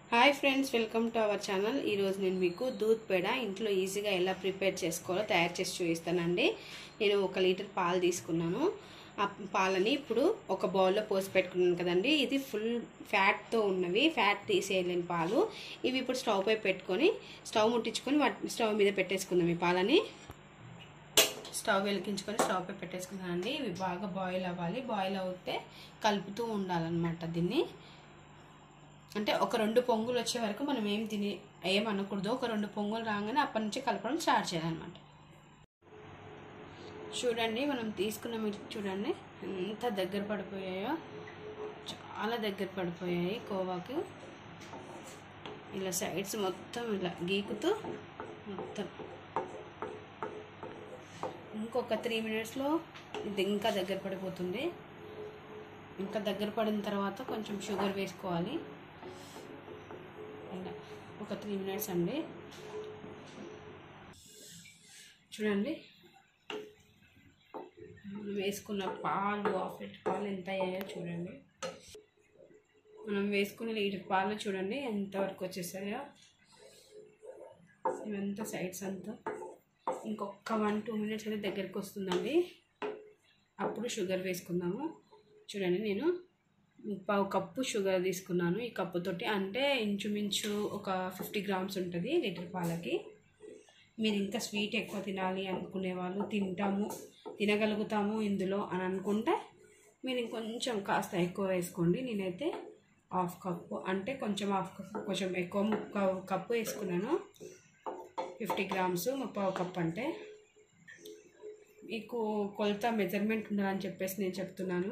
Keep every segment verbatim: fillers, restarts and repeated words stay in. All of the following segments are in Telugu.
Hi friends, welcome to our channel. ఈరోజు నేను మీకు దూద్ పేడ ఇంట్లో ఈజీగా ఎలా ప్రిపేర్ చేసుకోవాలో తయారు చేసి చూపిస్తానండి. నేను ఒక లీటర్ పాలు తీసుకున్నాను. ఆ పాలని ఇప్పుడు ఒక బౌల్లో పోసి పెట్టుకున్నాను కదండి. ఇది ఫుల్ ఫ్యాట్తో ఉన్నవి, ఫ్యాట్ తీసేయలేని పాలు. ఇవి ఇప్పుడు స్టవ్ పై పెట్టుకొని స్టవ్ ముట్టించుకొని వాటి స్టవ్ మీద పెట్టేసుకుందాం. ఈ పాలని స్టవ్ వెలిగించుకొని స్టవ్ పై పెట్టేసుకున్నానండి. ఇవి బాగా బాయిల్ అవ్వాలి. బాయిల్ అవుతే కలుపుతూ ఉండాలన్నమాట. దీన్ని అంటే ఒక రెండు పొంగులు వచ్చే వరకు మనం ఏం తిని ఏమనకూడదు. ఒక రెండు పొంగులు రాగానే అప్పటి నుంచి కలపడం స్టార్ట్ చేయాలన్నమాట. చూడండి, మనం తీసుకున్న మీరు చూడండి ఎంత దగ్గర పడిపోయాయో, చాలా దగ్గర పడిపోయాయి కోవాకు. ఇలా సైడ్స్ మొత్తం ఇలా గీకుతూ మొత్తం ఇంకొక త్రీ మినిట్స్లో ఇది ఇంకా దగ్గర పడిపోతుంది. ఇంకా దగ్గర పడిన తర్వాత కొంచెం షుగర్ వేసుకోవాలి. ఒక త్రీ మినిట్స్ అండి. చూడండి, మనం వేసుకున్న పాలు హాఫ్ లీటర్ పాలు ఎంత అయ్యాయో చూడండి. మనం వేసుకున్న లీటర్ పాలు చూడండి ఎంతవరకు వచ్చేసాయో. ఇవంతా సైడ్స్ అంతా ఇంకొక వన్ టూ మినిట్స్ అయితే దగ్గరికి వస్తుందండి. అప్పుడు షుగర్ వేసుకుందాము. చూడండి, నేను పావు కప్పు షుగర్ తీసుకున్నాను ఈ కప్పుతోటి. అంటే ఇంచుమించు ఒక ఫిఫ్టీ గ్రామ్స్ ఉంటుంది లీటర్ పాలకి. మీరు ఇంకా స్వీట్ ఎక్కువ తినాలి అనుకునే వాళ్ళు, తింటాము తినగలుగుతాము ఇందులో అని అనుకుంటే మీరు ఇంకొంచెం కాస్త ఎక్కువ వేసుకోండి. నేనైతే హాఫ్ కప్పు అంటే కొంచెం హాఫ్ కప్పు కొంచెం ఎక్కువ ముక్క కప్పు వేసుకున్నాను. ఫిఫ్టీ గ్రామ్స్ ముప్పావు కప్పు అంటే మీకు కొలత మెజర్మెంట్ ఉండాలని చెప్పేసి నేను చెప్తున్నాను.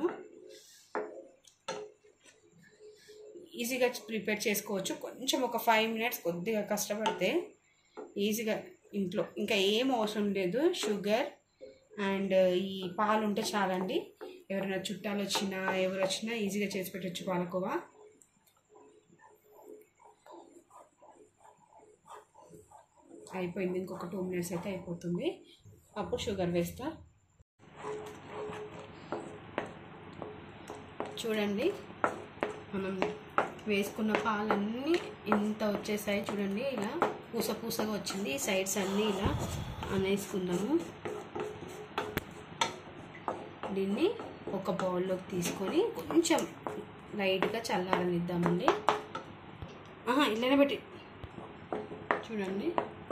ఈజీగా ప్రిపేర్ చేసుకోవచ్చు. కొంచెం ఒక ఫైవ్ మినిట్స్ కొద్దిగా కష్టపడితే ఈజీగా ఇంట్లో ఇంకా ఏం అవసరం లేదు. షుగర్ అండ్ ఈ పాలు ఉంటే చాలండి. ఎవరైనా చుట్టాలు వచ్చినా ఎవరు వచ్చినా ఈజీగా చేసి పెట్టచ్చు పాలకోవా. అయిపోయింది, ఇంకొక టూ మినిట్స్ అయితే అయిపోతుంది. అప్పుడు షుగర్ వేస్తా. చూడండి, మనం వేసుకున్న పాలన్నీ ఇంత వచ్చేసాయి చూడండి. ఇలా పూస పూసగా వచ్చింది. ఈ సైడ్స్ అన్నీ ఇలా అనేసుకుందాము. దీన్ని ఒక బౌల్లోకి తీసుకొని కొంచెం లైట్గా చల్లారనిద్దామండి. ఆహా ఇలానే పెట్టి చూడండి,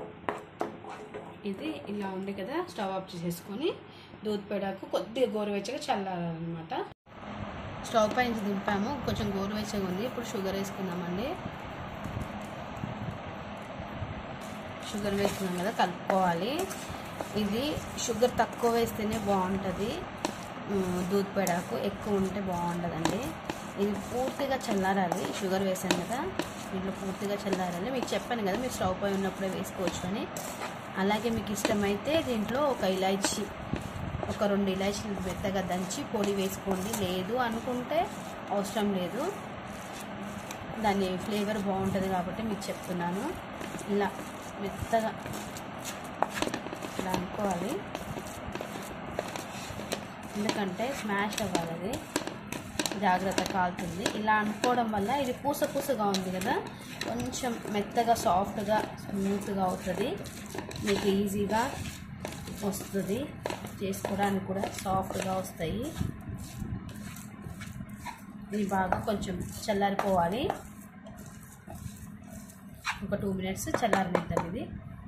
ఇది ఇలా ఉంది కదా. స్టవ్ ఆఫ్ చేసేసుకొని దూద్ పేడకు కొద్దిగా గోరువెచ్చగా చల్లారనమాట. స్టవ్ పై నుంచి దింపాము, కొంచెం గోరువెచ్చగా ఉంది. ఇప్పుడు షుగర్ వేసుకుందామండి. షుగర్ వేసుకున్నాం కదా, కలుపుకోవాలి. ఇది షుగర్ తక్కువ వేస్తేనే బాగుంటుంది దూద్ పేడకు, ఎక్కువ ఉంటే బాగుంటుందండి. ఇది పూర్తిగా చల్లారాలి. షుగర్ వేసాను కదా, దీంట్లో పూర్తిగా చల్లారాలి. మీకు చెప్పాను కదా మీరు స్టవ్ పై ఉన్నప్పుడే వేసుకోవచ్చు అని. అలాగే మీకు ఇష్టమైతే దీంట్లో ఒక ఇలాచీ ఒక రెండు ఇలాచీలు మెత్తగా దంచి పొడి వేసుకోండి. లేదు అనుకుంటే అవసరం లేదు, దాని ఫ్లేవర్ బాగుంటుంది కాబట్టి మీకు చెప్తున్నాను. ఇలా మెత్తగా ఇలా అనుకోవాలి, ఎందుకంటే స్మాష్ అవ్వాలి, అది జాగ్రత్త కాలుతుంది. ఇలా అనుకోవడం వల్ల ఇది పూస పూసగా ఉంది కదా, కొంచెం మెత్తగా సాఫ్ట్గా స్మూత్గా అవుతుంది. మీకు ఈజీగా వస్తుంది, చేసుకోవడానికి కూడా సాఫ్ట్గా వస్తాయి. ఇది బాగా కొంచెం చల్లారిపోవాలి. ఒక టూ మినిట్స్ చల్లారనిద్దాం. ఇది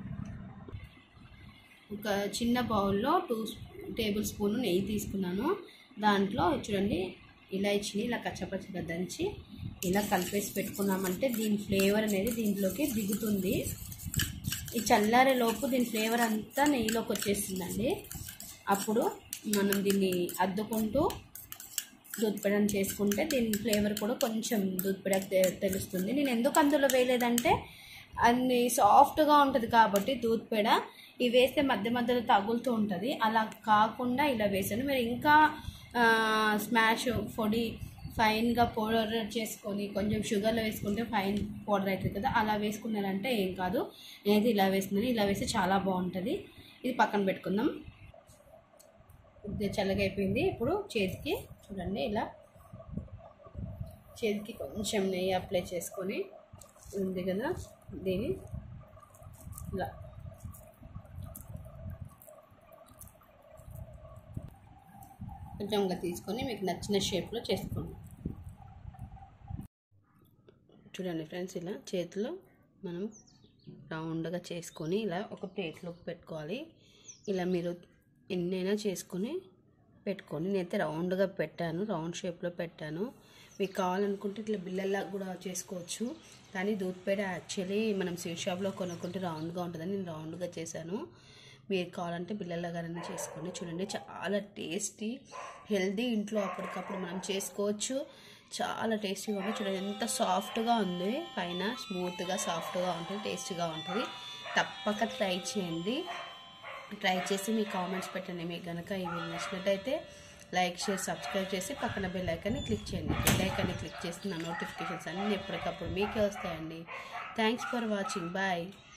ఒక చిన్న బౌల్లో టూ టేబుల్ స్పూన్ నెయ్యి తీసుకున్నాను. దాంట్లో చూడండి ఇలాచీని ఇలా కచ్చపచ్చగా దంచి ఇలా కలిపేసి పెట్టుకున్నామంటే దీని ఫ్లేవర్ అనేది దీంట్లోకి దిగుతుంది. ఈ చల్లారే లోపు దీని ఫ్లేవర్ అంతా నెయ్యిలోకి వచ్చేస్తుందండి. అప్పుడు మనం దీన్ని అద్దుకుంటూ దూద్ పేడని చేసుకుంటే దీని ఫ్లేవర్ కూడా కొంచెం దూద్ పేడకు తెలుస్తుంది. నేను ఎందుకు అందులో వేయలేదంటే అన్ని సాఫ్ట్గా ఉంటుంది కాబట్టి దూద్ పేడ ఇవి వేస్తే మధ్య మధ్యలో తగులుతూ ఉంటుంది. అలా కాకుండా ఇలా వేసాను. మీరు ఇంకా స్మాష్ పొడి ఫైన్గా పౌడర్ చేసుకొని కొంచెం షుగర్లో వేసుకుంటే ఫైన్ పౌడర్ అవుతుంది కదా, అలా వేసుకున్నారంటే ఏం కాదు. నేనైతే ఇలా వేసుకున్నాను. ఇలా వేస్తే చాలా బాగుంటుంది. ఇది పక్కన పెట్టుకుందాం. కొద్దిగా చల్లగా అయిపోయింది. ఇప్పుడు చేతికి చూడండి ఇలా చేతికి కొంచెం నెయ్యి అప్లై చేసుకొని ఉంది కదా, దీన్ని ఇలా కొంచెంగా తీసుకొని మీకు నచ్చిన షేప్లో చేసుకోండి. చూడండి ఫ్రెండ్స్, ఇలా చేతిలో మనం రౌండ్గా చేసుకొని ఇలా ఒక ప్లేట్లోకి పెట్టుకోవాలి. ఇలా మీరు ఎన్నైనా చేసుకొని పెట్టుకొని, నేనైతే రౌండ్గా పెట్టాను, రౌండ్ షేప్లో పెట్టాను. మీకు కావాలనుకుంటే ఇట్లా బిల్లల్లా కూడా చేసుకోవచ్చు. కానీ దూద్ పేడ యాక్చువల్లీ మనం స్వీట్ షాప్లో కొనుక్కుంటే రౌండ్గా ఉంటుందని నేను రౌండ్గా చేశాను. మీరు కావాలంటే బిల్లల్లాగానే చేసుకోండి. చూడండి, చాలా టేస్టీ, హెల్దీ, ఇంట్లో అప్పటికప్పుడు మనం చేసుకోవచ్చు. చాలా టేస్టీగా ఉంటుంది. చూడండి ఎంత సాఫ్ట్గా ఉంది, పైన స్మూత్గా సాఫ్ట్గా ఉంటుంది, టేస్టీగా ఉంటుంది. తప్పక ట్రై చేయండి. ట్రై చేసి మీ కామెంట్స్ పెట్టండి. మీకు కనుక ఇవి నచ్చినట్టయితే లైక్, షేర్, సబ్స్క్రైబ్ చేసి పక్కన బెల్ ఐకాన్ని క్లిక్ చేయండి. బెల్ ఐకాన్ని క్లిక్ చేసి నా నోటిఫికేషన్స్ అన్నీ ఎప్పటికప్పుడు మీకే వస్తాయండి. Thanks for watching. బాయ్.